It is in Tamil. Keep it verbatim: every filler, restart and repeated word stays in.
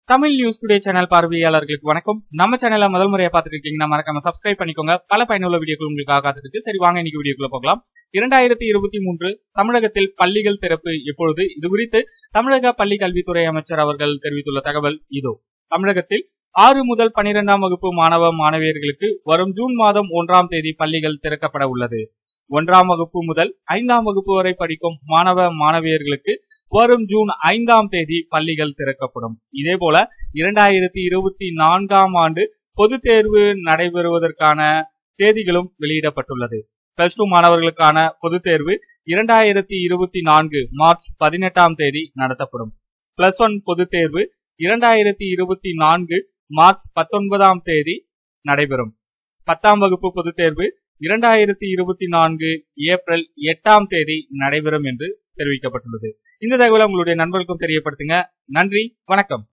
தமிழ் நியூஸ் டுடே சேனல் பார்வையாளர்களுக்கு வணக்கம். நம்ம சேனலை முதல் முறையா பார்த்துட்டு இருக்கீங்கன்னா மறக்காம சப்ஸ்கிரைப் பண்ணிக்கோங்க. பல பயனுள்ள வீடியோக்கள் உங்களுக்காக காத்துட்டு. சரி, வாங்க இன்னைக்கு வீடியோக்குள்ள போகலாம். இரண்டாயிரத்தி இருபத்தி மூன்று தமிழகத்தில் பள்ளிகள் திறப்பு எப்பொழுது? இது குறித்து தமிழக பள்ளி கல்வித்துறை அமைச்சர் அவர்கள் தெரிவித்துள்ள தகவல் இதோ. தமிழகத்தில் ஆறு முதல் பனிரெண்டாம் வகுப்பு மாணவ மாணவியர்களுக்கு வரும் ஜூன் மாதம் ஒன்றாம் தேதி பள்ளிகள் திறக்கப்பட உள்ளது. ஒன்றாம் வகுப்பு முதல் ஐந்தாம் வகுப்பு வரை படிக்கும் மாணவ மாணவியர்களுக்கு வரும் ஜூன் ஐந்தாம் தேதி பள்ளிகள் திறக்கப்படும். இதே போல இரண்டாயிரத்தி இருபத்தி நான்காம் ஆண்டு பொதுத் தேர்வு நடைபெறுவதற்கான தேதிகளும் வெளியிடப்பட்டுள்ளது. பிளஸ் டூ மாணவர்களுக்கான பொதுத் தேர்வு இரண்டாயிரத்தி இருபத்தி நான்கு மார்ச் பதினெட்டாம் தேதி நடத்தப்படும். பிளஸ் ஒன் பொதுத் தேர்வு இரண்டாயிரத்தி இருபத்தி நான்கு மார்ச் பத்தொன்பதாம் தேதி நடைபெறும். பத்தாம் வகுப்பு பொதுத் தேர்வு இரண்டாயிரத்தி இருபத்தி நான்கு ஏப்ரல் எட்டாம் தேதி நடைபெறும் என்று தெரிவிக்கப்பட்டுள்ளது. இந்த தகவலை உங்களுடைய நண்பர்களுக்கும் தெரியப்படுத்துங்க. நன்றி, வணக்கம்.